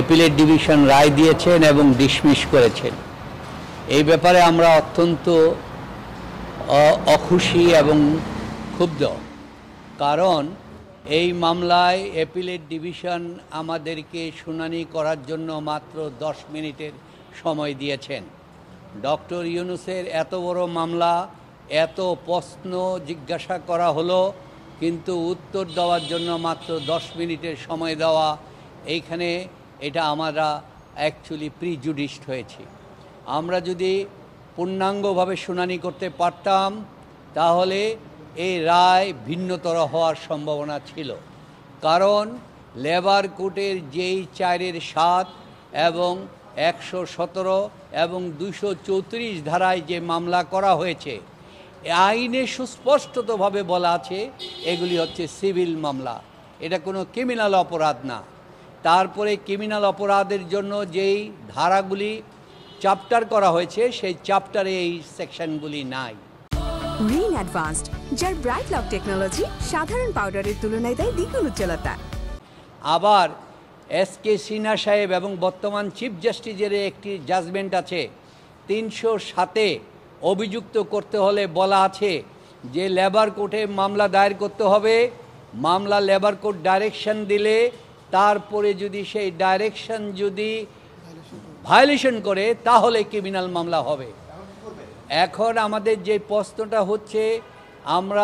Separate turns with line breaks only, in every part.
Appellate division রায় দিয়েছেন এবং dismiss করেছেন। এই ব্যাপারে আমরা অত্যন্ত অখুশি এবং ক্ষুব্ধ, কারণ এই মামলায় অ্যাপিলেট ডিভিশন আমাদেরকে শুনানি করার জন্য মাত্র 10 মিনিটের সময় দিয়েছেন। ডক্টর ইউনুসের এত বড় মামলা, এত প্রশ্ন জিজ্ঞাসা করা হলো, কিন্তু উত্তর দেওয়ার জন্য মাত্র 10 মিনিটের সময় দেওয়া, এইখানে এটা আমরা অ্যাকচুয়ালি প্রিজুডিসড হয়েছি। আমরা যদি পূর্ণাঙ্গভাবে শুনানি করতে পারতাম তাহলে এই রায় ভিন্নতর হওয়ার সম্ভাবনা ছিল, কারণ লেবার কোর্টের যেই 4(7) এবং 117 এবং 234 ধারায় যে মামলা করা হয়েছে, আইনে সুস্পষ্টতভাবে বলা আছে এগুলি হচ্ছে সিভিল মামলা, এটা কোনো ক্রিমিনাল অপরাধ না। তারপরে ক্রিমিনাল অপরাধের জন্য যেই ধারাগুলি চ্যাপ্টার করা হয়েছে সেই চ্যাপ্টারে এই সেকশনগুলি নাই।
রিন অ্যাডভান্সড, যার ব্রাইট লক টেকনোলজি সাধারণ পাউডারের তুলনায় দেয় দ্বিগুণ উজ্জ্বলতা। আবার
এসকে সিনহা সাহেব এবং বর্তমান চিফ জাস্টিসের একটি জাজমেন্ট আছে, 307-এ অভিযুক্ত করতে হলে বলা আছে যে লেবার কোর্টে মামলা দায়ের করতে হবে, মামলা লেবার কোর্ট ডাইরেকশন দিলে তারপরে যদি সেই ডাইরেকশন যদি ভায়োলেশন করে তাহলে ক্রিমিনাল মামলা হবে। এখন আমাদের যে প্রশ্নটা হচ্ছে, আমরা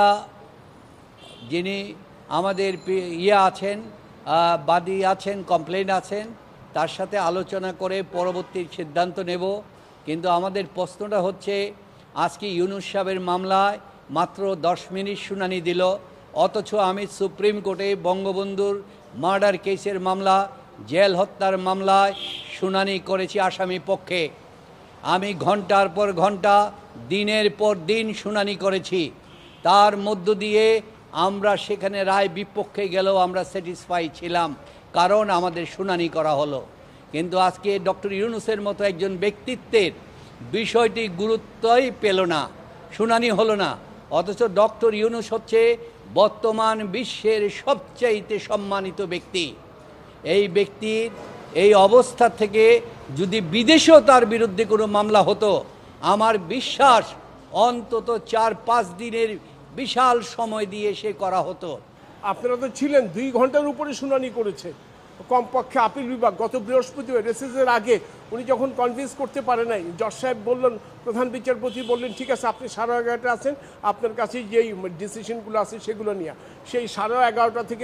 যিনি আমাদের আছেন, বাদী আছেন, কমপ্লেন আছেন, তার সাথে আলোচনা করে পরবর্তী সিদ্ধান্ত নেব। কিন্তু আমাদের প্রশ্নটা হচ্ছে, আজকে ইউনুস সাহেবের মামলায় মাত্র 10 মিনিট শুনানি দিল, অথচ আমি সুপ্রিম কোর্টে বঙ্গবন্ধুর মার্ডার কেসের মামলা, জেল হত্যার মামলায় শুনানি করেছি আসামি পক্ষে। আমি ঘন্টার পর ঘন্টা, দিনের পর দিন শুনানি করেছি। তার মধ্য দিয়ে আমরা সেখানে রায় বিপক্ষে গেলেও আমরা স্যাটিসফাই ছিলাম, কারণ আমাদের শুনানি করা হলো। কিন্তু আজকে ডক্টর ইউনুসের মতো একজন ব্যক্তিত্বের বিষয়টি গুরুত্বই পেল না, শুনানি হলো না। অথচ ডক্টর ইউনুস হচ্ছে বর্তমান বিশ্বের সবচাইতে সম্মানিত ব্যক্তি। এই ব্যক্তির এই অবস্থা থেকে যদি বিদেশেও তার বিরুদ্ধে কোনো মামলা হতো, আমার বিশ্বাস অন্তত 4-5 দিনের বিশাল সময় দিয়ে সে করা হতো।
আপনারা তো ছিলেন, 2 ঘন্টার উপরে শুনানি করেছে কমপক্ষে আপিল বিভাগ। গত বৃহস্পতিবার রেসেসের আগে উনি যখন কনভিন্স করতে পারে নাই, জজ সাহেব বললেন, প্রধান বিচারপতি বললেন, ঠিক আছে আপনি 11:30 আছেন, আপনার কাছে যেই ডিসিশনগুলো আছে সেগুলো নিয়ে। সেই 11:30 থেকে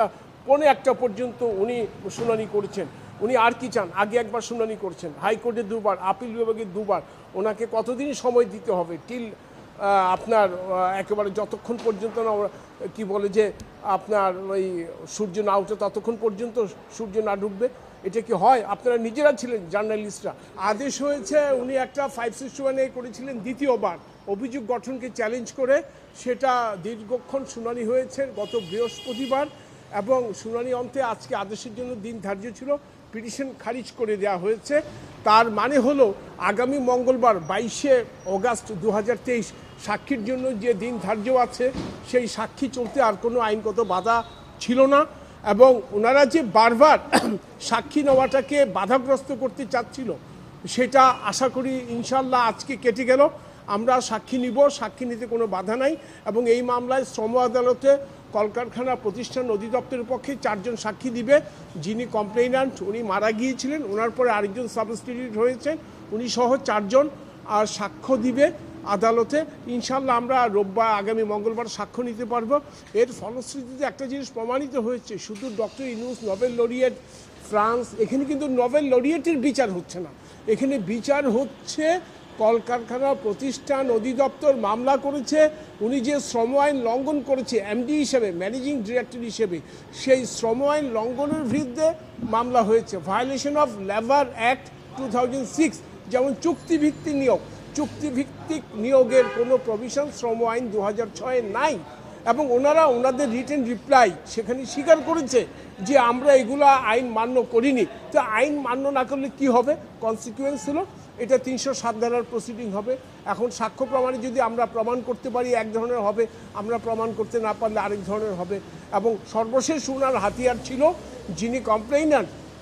1:45 পর্যন্ত উনি শুনানি করেছেন। উনি আর কি চান? আগে একবার শুনানি করছেন, হাইকোর্টে 2 বার, আপিল বিভাগে 2 বার। ওনাকে কতদিন সময় দিতে হবে? টিল আপনার একেবারে যতক্ষণ পর্যন্ত না কি বলে যে আপনার ওই সূর্য না উঠে ততক্ষণ পর্যন্ত, সূর্য না ডুববে, এটা কি হয়? আপনারা নিজেরা ছিলেন জার্নালিস্টরা। আদেশ হয়েছে, উনি একটা 561-এ করেছিলেন দ্বিতীয়বার অভিযোগ গঠনকে চ্যালেঞ্জ করে, সেটা দীর্ঘক্ষণ শুনানি হয়েছে গত বৃহস্পতিবার, এবং শুনানি অন্তে আজকে আদেশের জন্য দিন ধার্য ছিল, পিটিশন খারিজ করে দেওয়া হয়েছে। তার মানে হলো আগামী মঙ্গলবার 22শে অগাস্ট 2023 সাক্ষীর জন্য যে দিন ধার্য আছে, সেই সাক্ষী চলতে আর কোনো আইনগত বাধা ছিল না। এবং ওনারা যে বারবার সাক্ষী নেওয়াটাকে বাধাগ্রস্ত করতে চাচ্ছিল, সেটা আশা করি ইনশাল্লাহ আজকে কেটে গেল। আমরা সাক্ষী নিব, সাক্ষী নিতে কোনো বাধা নাই। এবং এই মামলায় শ্রম আদালতে কলকারখানা প্রতিষ্ঠান অধিদপ্তরের পক্ষে 4 জন সাক্ষী দিবে। যিনি কমপ্লেইনান্ট উনি মারা গিয়েছিলেন, ওনার পরে আরেকজন সাবস্টিটিউট হয়েছেন, উনি সহ 4 জন আর সাক্ষ্য দিবে আদালতে। ইনশাল্লাহ আমরা রোববার আগামী মঙ্গলবার সাক্ষ্য নিতে পারবো। এর ফলশ্রুতিতে একটা জিনিস প্রমাণিত হয়েছে, শুধু doctor Yunus Nobel laureate France, এখানে কিন্তু নোবেল লরিয়েটের বিচার হচ্ছে না, এখানে বিচার হচ্ছে কলকারখানা প্রতিষ্ঠান অধিদপ্তর মামলা করেছে, উনি যে শ্রম আইন লঙ্ঘন করেছে এমডি হিসেবে, ম্যানেজিং ডিরেক্টর হিসেবে, সেই শ্রম আইন লঙ্ঘনের বিরুদ্ধে মামলা হয়েছে। ভায়োলেশন অফ লেবার অ্যাক্ট 2006, যেমন চুক্তিভিত্তিক নিয়োগ, চুক্তিভিত্তিক নিয়োগের কোনো প্রভিশন শ্রম আইন 2006-এ নাই। এবং ওনারা ওনাদের রিটেন রিপ্লাই সেখানে স্বীকার করেছে যে আমরা এগুলা আইন মান্য করিনি। তো আইন মান্য না করলে কি হবে? কনসিকুয়েন্স হলো এটা 307 ধারার প্রসিডিং হবে। এখন সাক্ষ্য প্রমাণে যদি আমরা প্রমাণ করতে পারি এক ধরনের হবে, আমরা প্রমাণ করতে না পারলে আরেক ধরনের হবে। এবং সর্বশেষ ওনার হাতিয়ার ছিল যিনি কমপ্লেইনার,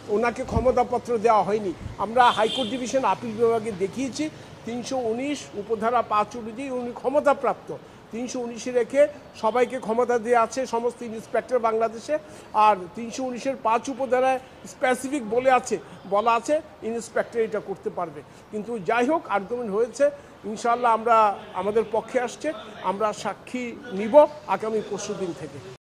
ওনাকে ক্ষমতাপত্র দেওয়া হয়নি। আমরা হাইকোর্ট ডিভিশন আপিল বিভাগে দেখিয়েছি 319 উপধারা 5 অনুযায়ী উনি ক্ষমতাপ্রাপ্ত। 319 রেখে সবাইকে ক্ষমতা দেওয়া আছে সমস্ত ইন্সপেক্টর বাংলাদেশে। আর 319-এর 5 উপধারায় স্পেসিফিক বলা আছে ইন্সপেক্টর এটা করতে পারবে। কিন্তু যাই হোক, আর্গুমেন্ট হয়েছে, ইনশাআল্লাহ আমরা আমাদের পক্ষে আসছে, আমরা সাক্ষী নিব আগামী পরশুদিন থেকে।